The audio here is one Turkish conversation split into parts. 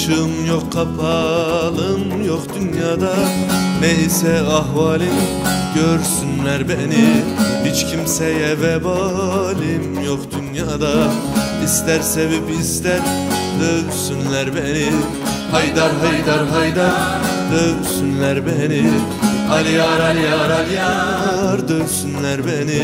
Açığım yok, kapalım yok dünyada. Neyse ahvalim, görsünler beni. Hiç kimseye vebalim yok dünyada. İster sevip ister dövsünler beni. Haydar haydar haydar dövsünler beni. Ali yar Ali yar Ali yar dövsünler beni.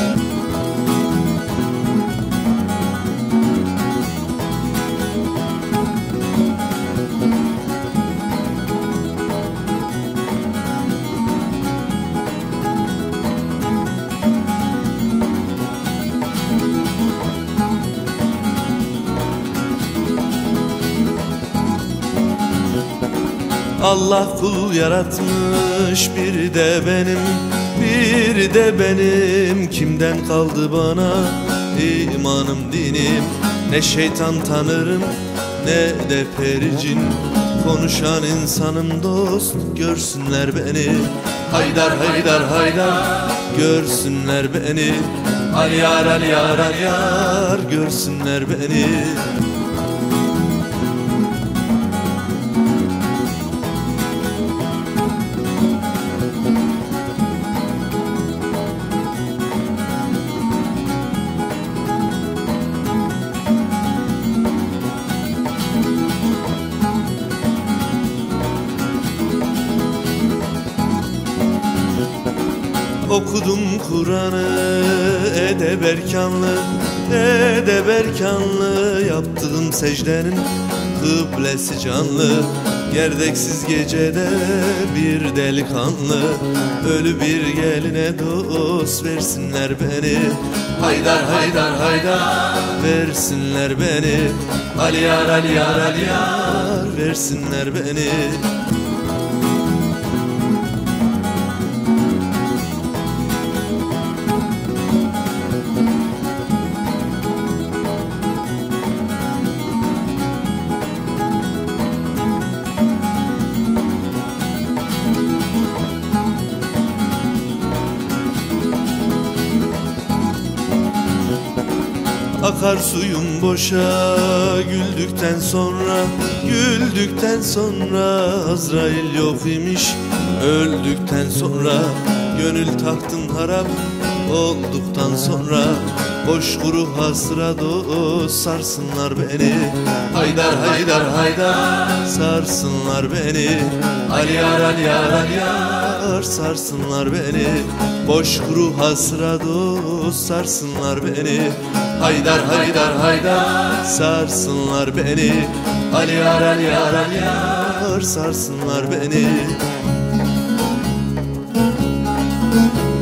Allah kul yaratmış, bir de benim, bir de benim. Kimden kaldı bana imanım dinim? Ne şeytan tanırım ne de pericin. Konuşan insanım dost, görsünler beni. Haydar haydar haydar görsünler beni. Ali yar Ali yar Ali yar görsünler beni. Okudum Kur'an'ı edeberkanlı, edeberkanlı. Yaptığım secdenin kıblesi canlı. Gerdeksiz gecede bir delikanlı. Ölü bir geline dost versinler beni. Haydar haydar haydar versinler beni. Ali yar Ali yar Ali yar versinler beni. Akar suyum boşa güldükten sonra, güldükten sonra. Azrail yok imiş öldükten sonra. Gönül tahtın harap olduktan sonra. Boş kuru hasra dost sarsınlar beni. Haydar haydar haydar sarsınlar beni. Ali yar Ali yar Ali yar sarsınlar beni. Boş kuru hasra dost sarsınlar beni. Haydar haydar haydar sarsınlar beni. Ali yar Ali yar Ali yar sarsınlar beni.